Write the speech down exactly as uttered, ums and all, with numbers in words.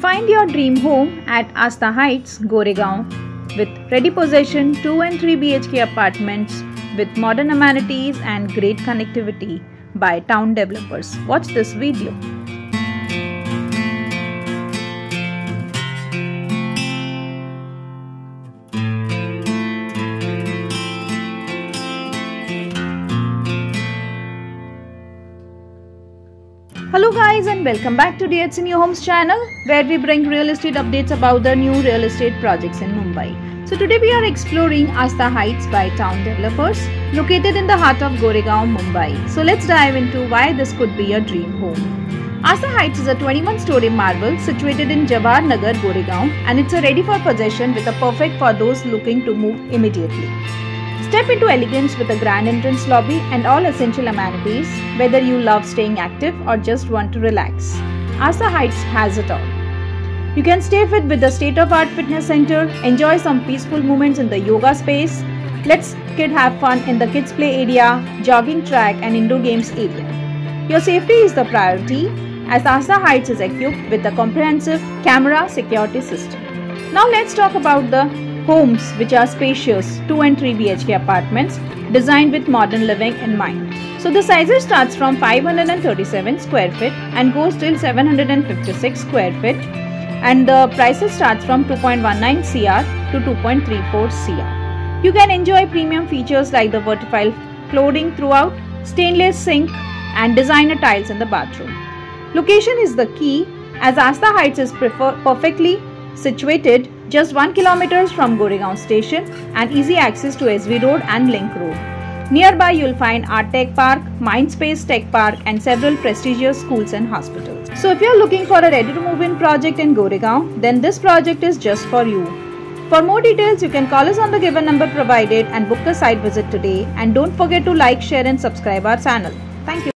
Find your dream home at Asta Heights, Goregaon, with ready possession two and three B H K apartments with modern amenities and great connectivity by Town Developers. Watch this video. Hello guys, and welcome back to D H C New Homes channel, where we bring real estate updates about the new real estate projects in Mumbai. So today we are exploring Asta Heights by Town Developers, located in the heart of Goregaon, Mumbai. So let's dive into why this could be your dream home. Asta Heights is a twenty-one story marble situated in Jawahar Nagar, Goregaon, and it's a ready for possession with a perfect for those looking to move immediately. Step into elegance with a grand entrance lobby and all essential amenities, whether you love staying active or just want to relax. Asta Heights has it all. You can stay fit with the state-of-art fitness center, enjoy some peaceful moments in the yoga space, let's kid have fun in the kids play area, jogging track and indoor games area. Your safety is the priority, as Asta Heights is equipped with a comprehensive camera security system. Now let's talk about the homes, which are spacious two and three B H K apartments designed with modern living in mind. So the sizes starts from five hundred thirty-seven square feet and goes till seven hundred fifty-six square feet, and the prices starts from two point one nine crore to two point three four crore. You can enjoy premium features like the vertical flooring throughout, stainless sink and designer tiles in the bathroom. Location is the key, as Asta Heights is prefer perfectly situated just one kilometer from Goregaon station and easy access to S V Road and Link Road. Nearby you will find Art Tech Park, Mindspace Tech Park and several prestigious schools and hospitals. So if you are looking for a ready to move in project in Goregaon, then this project is just for you. For more details, you can call us on the given number provided and book a site visit today, and don't forget to like, share and subscribe our channel. Thank you.